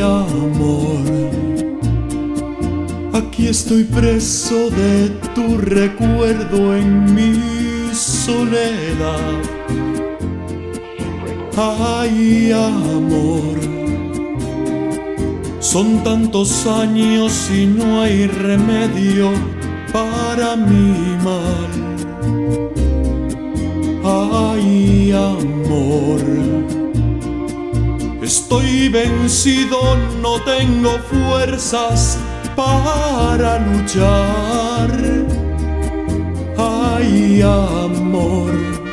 amor, aquí estoy preso de tu recuerdo en mi soledad. Ay, amor, son tantos años y no hay remedio para mi mal. Ay, amor, estoy vencido, no tengo fuerzas para luchar. Ay, amor,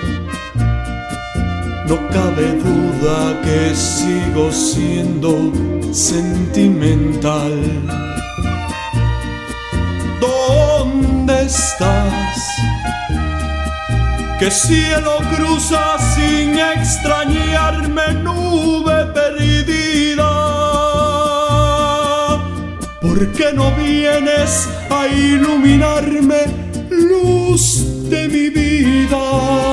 no cabe duda que sigo siendo sentimental. ¿Dónde estás? ¿Qué cielo cruzas sin extrañarme, nube perdida? ¿Por qué no vienes a iluminarme, luz de mi vida?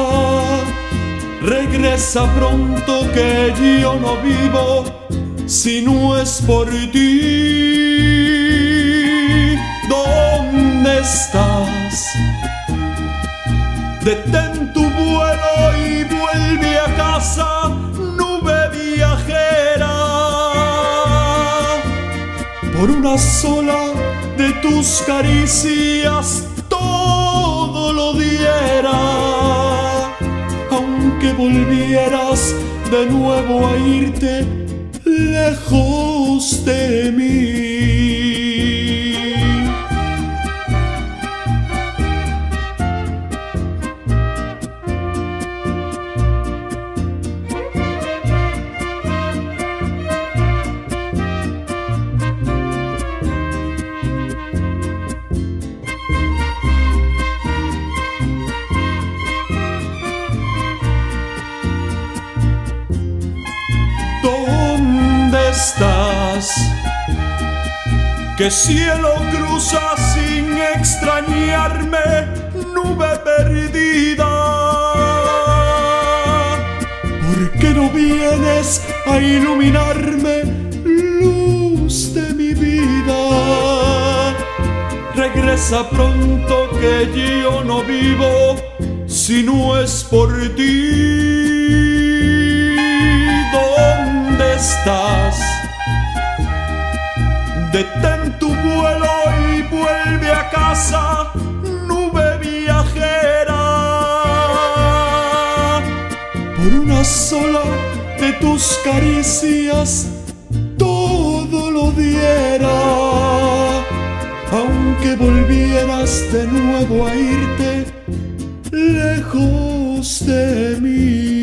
Regresa pronto que yo no vivo si no es por ti. ¿Dónde estás? Detén tu vuelo y vuelve a casa, nube viajera. Por una sola de tus caricias todo lo diera. Aunque volvieras de nuevo a irte lejos de mí. ¿Dónde estás? ¿Qué cielo cruzas sin extrañarme, nube perdida? ¿Por qué no vienes a iluminarme, luz de mi vida? Regresa pronto que yo no vivo si no es por ti. ¿Dónde estás? Detén tu vuelo y vuelve a casa, nube viajera. Por una sola de tus caricias todo lo diera. Aunque volvieras de nuevo a irte lejos de mí.